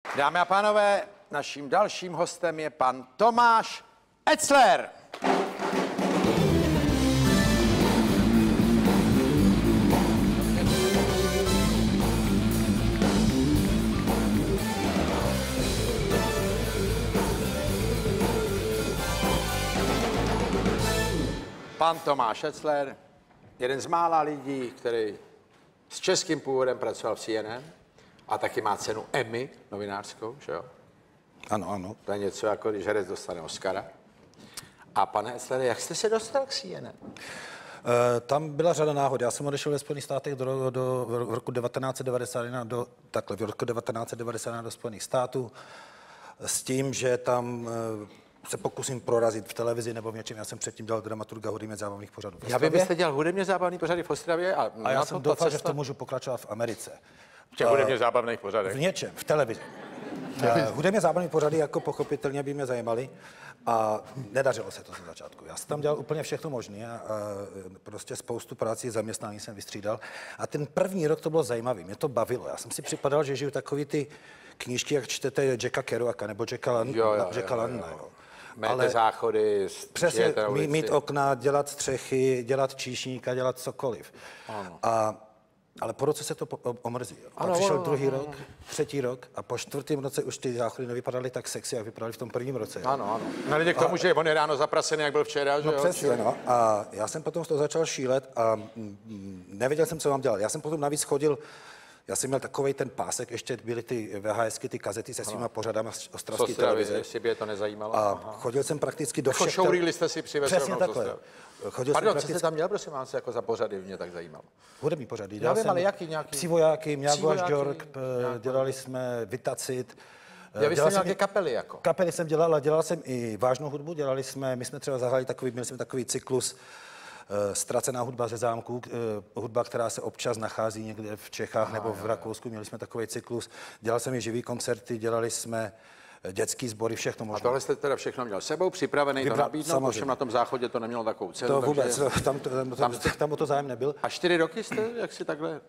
Dámy a pánové, naším dalším hostem je pan Tomáš Etzler. Pan Tomáš Etzler, jeden z mála lidí, který s českým původem pracoval v CNN a taky má cenu Emmy novinářskou, že jo? Ano, ano. To je něco jako, když herec dostane Oscara. A pane Etzler, jak jste se dostal k CNN? Tam byla řada náhod. Já jsem odešel ve Spojených státech v roku 1991 v roku 1991 do Spojených států s tím, že tam se pokusím prorazit v televizi nebo v něčem. Já jsem předtím dělal dramaturga hudebně zábavných pořadů v Ostravě. Já vy jste dělal hudebně zábavný pořady v Ostravě a já jsem doufal, že v tom můžu pokračovat v Americe. V těch hudebně zábavných pořadech? V něčem, v televizi. Hudebně zábavné pořady jako pochopitelně by mě zajímaly a nedařilo se to ze začátku. Já jsem tam dělal úplně všechno možné a prostě spoustu prací, zaměstnání jsem vystřídal. A ten první rok to bylo zajímavé, mě to bavilo. Já jsem si připadal, že žiju takový ty knížky, jak čtete Jacka Kerouaka nebo Jacka Londona. Mějte záchody, přesně, mít okna, dělat střechy, dělat číšníka, dělat cokoliv. Ale po roce se to omrzí. A přišel druhý rok, třetí rok a po čtvrtém roce už ty záchody nevypadaly tak sexy, jak vypadaly v tom prvním roce. Ano. Nalidě k tomu, že on je ráno zaprasený, jak byl včera, že jo? Přesně, no. A já jsem potom z toho začal šílet a nevěděl jsem, co mám dělat. Já jsem potom navíc chodil. Já jsem měl takovej ten pásek, ještě byly ty VHSky, ty kazety se svýma pořadama z ostravské televize. Jestli by je to nezajímalo. A chodil jsem prakticky do všech... Jako showreely jste si přivezl. Přesně takhle. Pardon, co jste tam měl, prosím vás, jako za pořady, mě tak zajímalo. Hudební pořady. Já vím, ale jaký nějaký? Psí vojáky, Mňágu až York, dělali jsme Vytacit. Vy jste nějaké kapely jako? Kapely jsem dělal, a dělal jsem i vážnou hudbu. My jsme třeba zahrali měli jsme takový cyklus Ztracená hudba ze zámku, hudba, která se občas nachází někde v Čechách nebo v Rakousku. Měli jsme takový cyklus. Dělal jsem i živý koncerty, dělali jsme dětský sbory, všechno možné. A tohle jste teda všechno měl sebou, připravený to nabídnout, ovšem na tom záchodě to nemělo takovou cenu. To vůbec, tam o to zájem nebyl. A 4 roky jste, jak si takhle?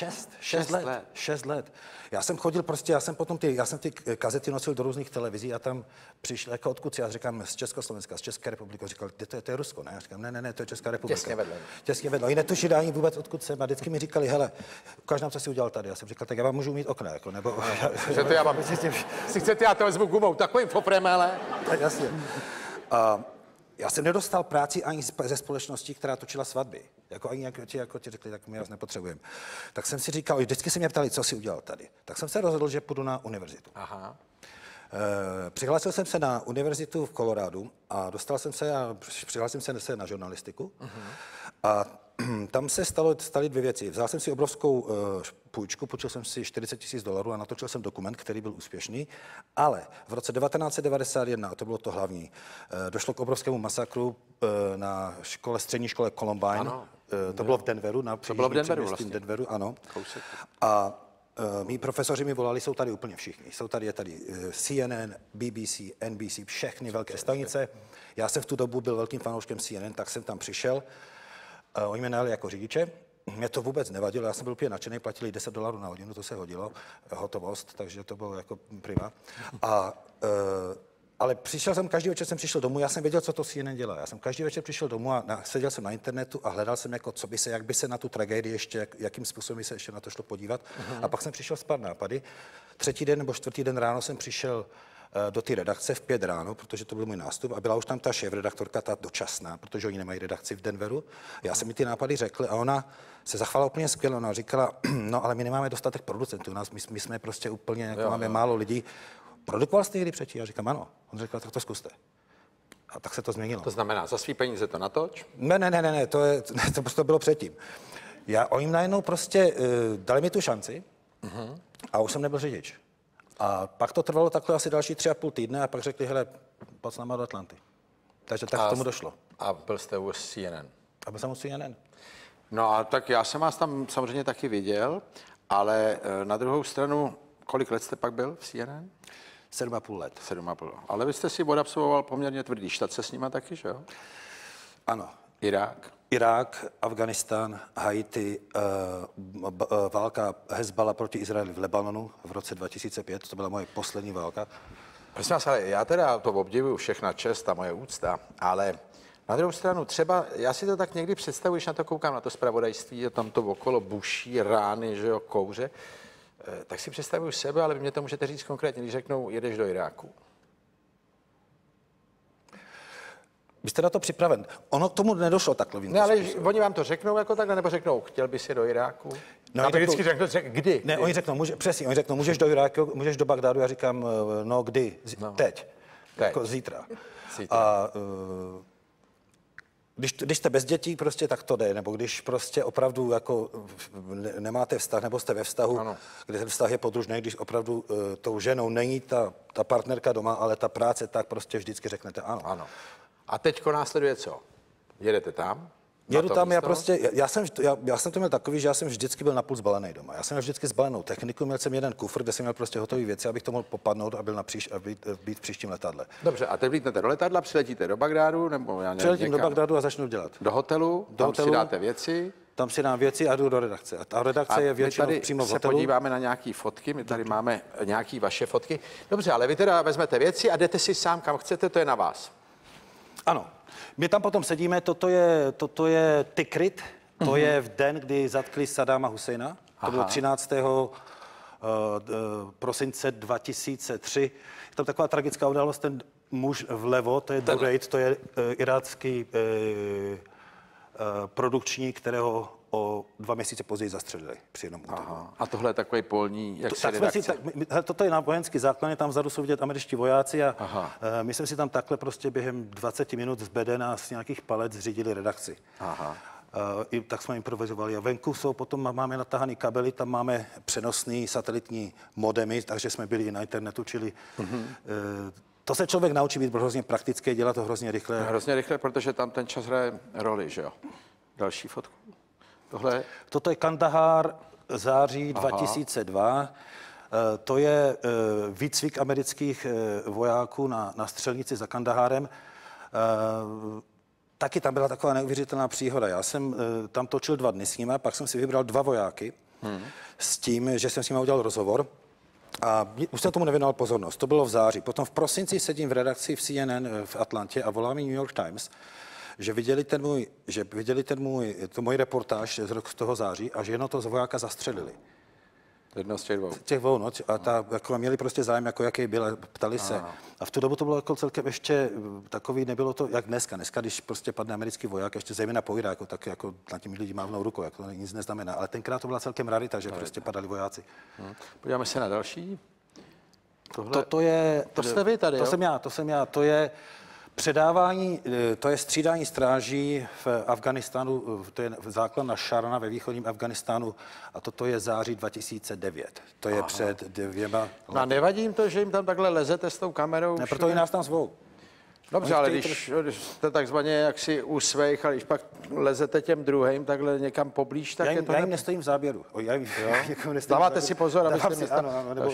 6 let. Já jsem potom ty kazety nosil do různých televizí a tam přišel, jako odkud já říkám, z Československa, z České republiky, říkal, to je Rusko, ne? Já říkám, ne, to je Česká republika. Těsně vedle. Oni netušili ani vůbec, odkud jsem, a vždycky mi říkali, hele, ukáž nám, co jsi udělal tady. Já jsem říkal, tak já vám můžu mít okna, jako, nebo... Že to já vám, si chcete, já to vezmu gumou, takovým fofremele. Tak jasně. Já jsem nedostal práci ani ze společnosti, která točila svatby. Ani jako ti řekli, tak my vás nepotřebujeme. Tak jsem si říkal, vždycky se mě ptali, co jsi udělal tady. Tak jsem se rozhodl, že půjdu na univerzitu. Aha. Přihlásil jsem se na univerzitu v Kolorádu a přihlásil jsem se na žurnalistiku. A tam se staly 2 věci. Vzal jsem si obrovskou půjčku, půjčil jsem si $40,000 a natočil jsem dokument, který byl úspěšný, ale v roce 1991, a to bylo to hlavní, došlo k obrovskému masakru na střední škole Columbine. Ano. To bylo v Denveru. To bylo v Denveru vlastně. Denveru, ano. Kousek. A mí profesoři mi volali, jsou tady úplně všichni. Je tady CNN, BBC, NBC, všechny velké stanice. Já jsem v tu dobu byl velkým fanouškem CNN, tak jsem tam přišel. Oni mě najali jako řidiče. Mě to vůbec nevadilo, já jsem byl úplně nadšený, platili $10 na hodinu, to se hodilo, hotovost, takže to bylo jako prima. Ale každý večer jsem přišel domů, já jsem věděl, co to CNN dělá. Já jsem každý večer přišel domů a seděl jsem na internetu a hledal jsem, jako, jak by se na tu tragédii ještě, jakým způsobem by se ještě na to šlo podívat. A pak jsem přišel s pár nápady. 3. den nebo 4. den ráno jsem přišel do té redakce v 5 ráno, protože to byl můj nástup a byla už tam ta šéfredaktorka, ta dočasná, protože oni nemají redakci v Denveru. Já jsem mi ty nápady řekl a ona se zachovala úplně skvěle. Ona říkala, no ale my nemáme dostatek producentů, my jsme prostě úplně, jako máme málo lidí. Produkoval jste někdy předtím? Já říkám, ano. On řekl, tak to zkuste. A tak se to změnilo. To znamená, za svý peníze to natoč? Ne, to bylo předtím. Oni najednou prostě dali mi tu šanci a už jsem nebyl řidič. A pak to trvalo takhle asi další 3,5 týdne a pak řekli, hele, pojď s náma do Atlanty. Takže tak k tomu došlo. A byl jste u CNN? A byl jsem u CNN. No a tak já jsem vás tam samozřejmě taky viděl, ale na druhou stranu, kolik let jste pak byl v CNN? 7,5 let. 7,5. Ale vy jste si odabsolvoval poměrně tvrdý štát se s nima taky, že jo? Ano. Irák? Irák, Afganistán, Haiti, válka Hezbollah proti Izraeli v Libanonu v roce 2005, to byla moje poslední válka. Prosím vás, ale já teda to obdivuju, všechna čest a moje úcta, ale na druhou stranu třeba, já si to tak někdy představuji, když na to koukám, na to zpravodajství, tam to okolo buší, rány, že jo, kouře, tak si představuju sebe, ale vy mě to můžete říct konkrétně, když řeknou, jedeš do Iráku. Vy jste na to připraven. Ono k tomu nedošlo takhle. Ne, ale oni vám to řeknou jako takhle, nebo řeknou, chtěl bys je do Iráku? No, a to vždycky řeknou, kdy? Ne, oni řeknou, přesně, oni řeknou, můžeš do Iráku, můžeš do Bagdádu, já říkám, no kdy? Teď. Jako zítra. A když jste bez dětí, prostě tak to jde, nebo když prostě opravdu jako nemáte vztah, nebo jste ve vztahu, ano, kde ten vztah je podružný, když opravdu tou ženou není ta partnerka doma, ale ta práce, tak prostě vždycky řeknete ano. Ano. A teďko následuje co? Jedete tam? Jedu tam, já jsem to měl takový, že já jsem vždycky byl napůl zbalený doma. Já jsem měl vždycky zbalenou techniku, měl jsem jeden kufr, kde jsem měl prostě hotové věci, abych to mohl popadnout a byl být v příštím letadle. Dobře, a teď vlítnete do letadla, přiletíte do Bagdádu, nebo já nevím, přiletím do Bagdádu a začnu dělat. Do hotelu, tam si dáte věci. Tam si dám věci a jdu do redakce. A ta redakce je většinou přímo v hotelu. Se podíváme na nějaké fotky, my tady máme nějaké vaše fotky. Dobře, ale vy teda vezmete věci a jdete si sám, kam chcete, to je na vás. Ano. My tam potom sedíme, toto je Tikrit, to je v den, kdy zatkli Saddáma Husajna. To bylo 13. prosince 2003. Je tam taková tragická událost, ten muž vlevo, to je Durait, to je irácký produkční, kterého o 2 měsíce později zastřelili při jednom útoku. A tohle je takový polní, jak se redakce. Toto je na vojenský základně, tam vzadu jsou vidět američtí vojáci a my jsme si tam takhle prostě během 20 minut z bedena z nějakých palec zřídili redakci. I tak jsme improvizovali. A venku jsou, potom máme natahaný kabely, tam máme přenosný satelitní modemy, takže jsme byli i na internetu, čili to se člověk naučí být hrozně praktické, dělat to hrozně rychle. Hrozně rychle, protože tam ten čas hraje roli, že jo? Další fotku. Toto je Kandahar, září 2002. To je výcvik amerických vojáků na střelnici za Kandahárem. Taky tam byla taková neuvěřitelná příhoda. Já jsem tam točil 2 dny s nimi, pak jsem si vybral 2 vojáky s tím, že jsem s nimi udělal rozhovor. A už jsem tomu nevěnoval pozornost. To bylo v září. Potom v prosinci sedím v redakci v CNN v Atlantě a volá mi New York Times, že viděli moji reportáž z toho září a že jenom to z vojáka zastřelili. Jedno z těch dvou. Těch dvou, no, a jako měli prostě zájem, jako jaký byl, ptali se. A v tu dobu to bylo jako celkem ještě takový, nebylo to jak dneska. Dneska, když prostě padne americký voják, ještě zejména po Iráku, tak jako na tím lidi mávnou rukou, jako to nic neznamená. Ale tenkrát to byla celkem rarita, že prostě padali vojáci. Podíváme se na další. To jste vy tady, to jsem já, to je předávání, to je střídání stráží v Afganistánu, to je základna Šarna ve východním Afganistánu a toto je září 2009. To je před 2 lety. A nevadí jim to, že jim tam takhle lezete s tou kamerou? Ne, proto i nás tam zvou. Dobře, ale když jste takzvaně jaksi u svých, ale když pak lezete těm druhým takhle někam poblíž, tak je to... Já jim nestojím v záběru. Dáváte si pozor, abyste mě... Ano, nebo...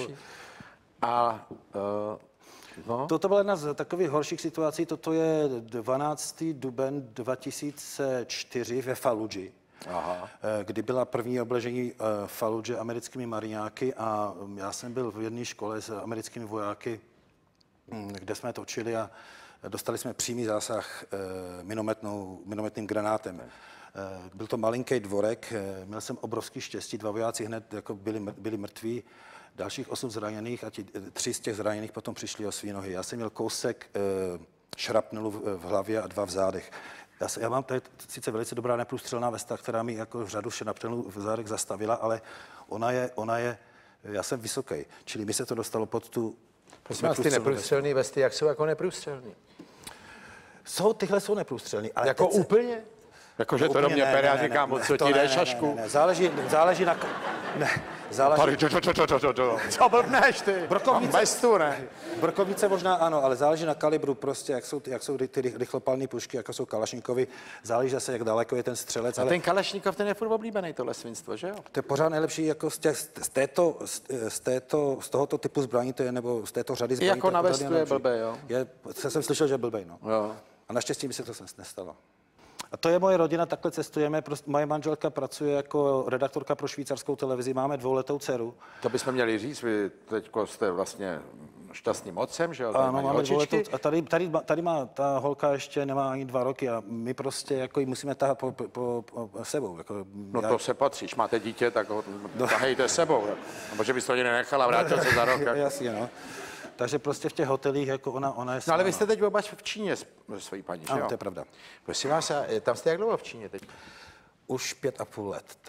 Toto byla jedna z takových horších situací. Toto je 12. duben 2004 ve Faludži, kdy byla první obležení Faludže americkými mariňáky a já jsem byl v jedné škole s americkými vojáky, kde jsme točili a dostali jsme přímý zásah minometným granátem. Byl to malinký dvorek, měl jsem obrovský štěstí, 2 vojáci hned jako byli mrtví, dalších 8 zraněných a 3 z těch zraněných potom přišli o svý nohy. Já jsem měl kousek šrapnelu v hlavě a 2 v zádech. Já mám tady sice velice dobrá neprůstřelná vesta, která mi jako řadu šrapnelů v zádech zastavila, ale ona je, já jsem vysoký, čili mi se to dostalo pod tu... Prosím vás, ty neprůstřelné vesty, jak jsou jako neprůstřelný? Tyhle jsou neprůstřelný. Ale jako úplně? Jakože to do mě pere a říkám, co ti jde šašku? Ne. Záleží na... Ne. Co blbneš ty? Brokovnice možná ano, ale záleží na kalibru prostě, jak jsou ty rychlopalné pušky, jako jsou Kalašnikovy. Záleží zase, jak daleko je ten střelec. A ten Kalašnikov, ten je furt oblíbený, tohle svinstvo, že jo? To je pořád nejlepší jako z tohoto typu zbraní, to je, nebo z této řady zbraní. I jako na vestu je blbej, jo? Jsem slyšel, že je blbej, no. Jo. A naštěstí mi se to nestalo. A to je moje rodina, takhle cestujeme. Moje manželka pracuje jako redaktorka pro švýcarskou televizi, máme 2letou dceru. To bychom měli říct, vy teďko jste vlastně šťastným otcem, že jo? Ano, máme 2letou, a tady má ta holka ještě nemá ani 2 roky a my prostě jako ji musíme tahat po sebou. Jako, no to se patří, když máte dítě, tak ho tahejte sebou. Nebo že byste ho nenechala, vrátil se za rok. Jako. Jasně, no. Takže prostě v těch hotelích, jako ona je... No ale vy jste teď oba v Číně se svojí paní, že jo? Ano, to je pravda. Prosím vás, tam jste jak dlouho v Číně teď? Už 5,5 let.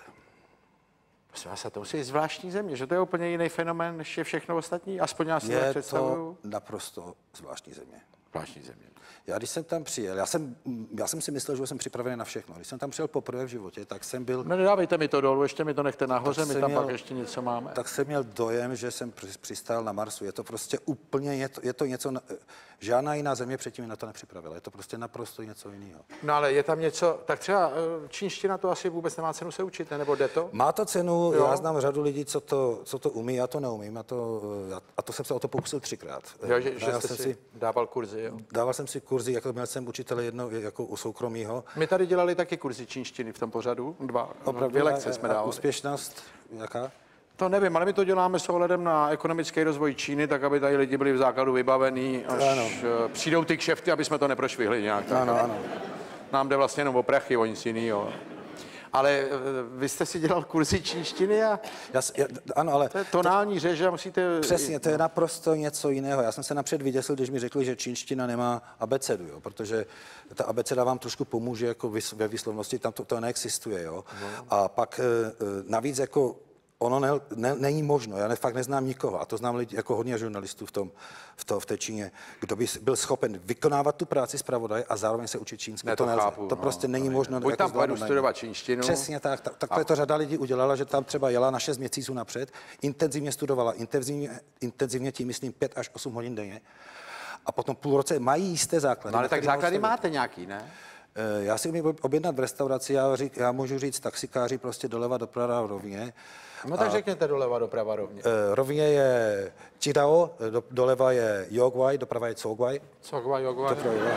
Prosím vás, to musí být zvláštní země, že to je úplně jiný fenomén, než je všechno ostatní, aspoň já si to představuju. Je to naprosto zvláštní země. Zvláštní země. Já když jsem tam přijel, já jsem si myslel, že jsem připravený na všechno. Když jsem tam přijel poprvé v životě, tak jsem byl... No nedávejte mi to dolů, ještě mi to nechte nahoře, my tam pak ještě něco máme. Tak jsem měl dojem, že jsem přistál na Marsu. Je to prostě úplně, je to něco, žádná jiná země předtím mě na to nepřipravila. Je to prostě naprosto něco jiného. No ale je tam něco, tak třeba čínština to asi vůbec nemá cenu se učit, nebo jde to? Má to cenu, jo. Já znám řadu lidí, co to umí, já to neumím, a to jsem se o to pokusil 3krát. Jo, že jste si dával kurzy, jo? Dával jsem si kurzy, jako měl jsem učitele jedno, jako u soukromýho. My tady dělali taky kurzy čínštiny v tom pořadu, 2 lekce jsme dávali. Úspěšnost, jaká? To nevím, ale my to děláme s ohledem na ekonomický rozvoj Číny, tak aby tady lidi byli v základu vybavení, až přijdou ty kšefty, aby jsme to neprošvihli nějak. Ano. Nám jde vlastně jenom o prachy, o nic jiného. Ale vy jste si dělal kurzy čínštiny a ano, ale to je tonální řeč a musíte... Přesně, to je naprosto něco jiného. Já jsem se napřed vyděsil, když mi řekli, že čínština nemá abecedu, jo, protože ta abeceda vám trošku pomůže jako ve výslovnosti, tam to neexistuje. Jo. A pak navíc jako ono není možno, já fakt neznám nikoho, a to znám lidi, jako hodně žurnalistů v té Číně, kdo by byl schopen vykonávat tu práci zpravodaje a zároveň se učit čínsky. To nelze. To prostě není možno. Buď tam pojedu studovat čínštinu. Přesně tak. Takhle to řada lidí udělala, že tam třeba jela na 6 měsíců napřed, intenzivně studovala, intenzivně tím myslím 5 až 8 hodin denně. A potom půl roce mají jisté základy. No ale tak základy máte nějaký, ne? Já si umím objednat v restauraci, já můžu říct taxikáři prostě doleva doprava rovně. No tak řekněte doleva doprava rovně. Rovně je Chidao, doleva je Yoguai, doprava je Coguai. Coguai, Yoguai.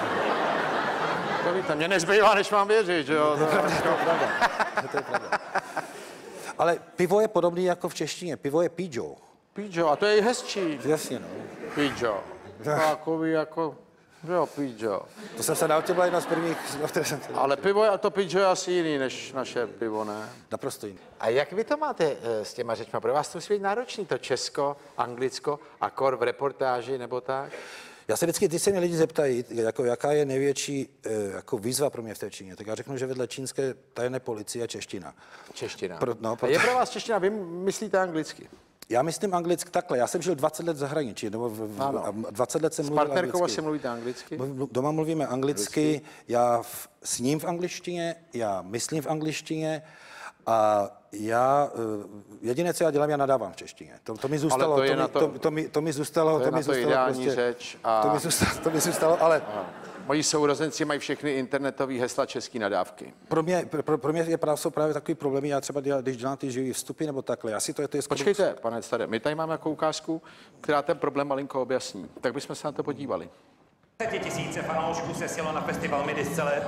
To víte, mě nezbývá, než vám věřit, že jo? To je pravda. Ale pivo je podobný jako v češtině, pivo je pijo. Pijo, a to je i hezčí. Jasně, no. Pijo. Takový jako... Jo, pijo. To jsem se naučil, byla jedna z prvních, které jsem se... Ale pivo a to pijo je asi jiný než naše pivo, ne? Naprosto jiný. A jak vy to máte s těma řečma? Pro vás to musí být náročný, to Česko, Anglicko a kor v reportáži nebo tak? Já se vždycky, když se mě lidi zeptají, jako, jaká je největší jako výzva pro mě v té Číně, tak já řeknu, že vedle čínské tajné policie čeština. Čeština. A je pro vás čeština, vy myslíte anglicky? Já myslím anglicky takhle. Já jsem žil 20 let v zahraničí, nebo 20 let jsem mluvil anglicky. S partnerkou asi mluvíte anglicky? Doma mluvíme anglicky, já sním v angličtině, já myslím v angličtině a jediné, co já dělám, já nadávám v češtině. To mi zůstalo. To mi zůstalo. To je na to ideální řeč. To mi zůstalo, ale... Moji sourozenci mají všechny internetové hesla české nadávky. Pro mě jsou právě takový problémy, já třeba když dělám ty živý vstupy nebo takhle, já si to je Počkejte, pane Stade, my tady máme jako ukázku, která ten problém malinko objasní. Tak bychom se na to podívali. 10 000 fanoušků se sjelo na festival Midiscele.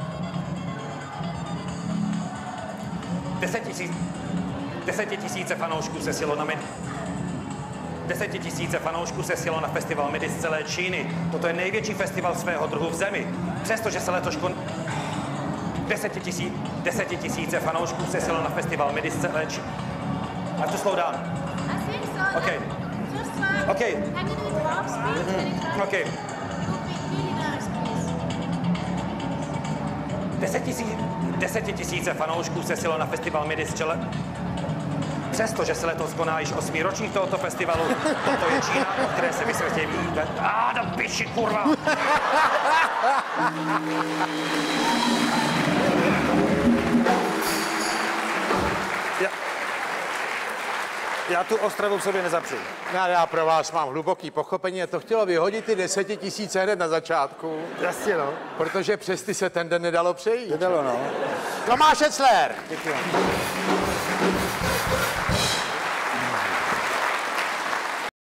10 000 fanoušků se sjelo na 10 000 fanoušků se sjelo na festival Midi z celé Číny. Toto je největší festival svého druhu v zemi. Přestože se letos 10 000 fanoušků se sjelo na festival Midi z celé Číny. I have to slow down. I think so. Okay. Just like, Okay. can you do it half speed? Okay. Really nice, please. 10 000 fanoušků se sjelo na festival Midi z celé... Přestože se letos koná již 8. ročník tohoto festivalu, toto je Čína, o které se vysvětlí víte. Do piči, kurva! Já tu Ostravu v sobě nezapřu. Já pro vás mám hluboký pochopení a to chtělo vyhodit ty 10 000 hned na začátku. Jasně, no. Protože přes ty se ten den nedalo přejít. Nedalo, no. Tomáš Etzler! Děkuji.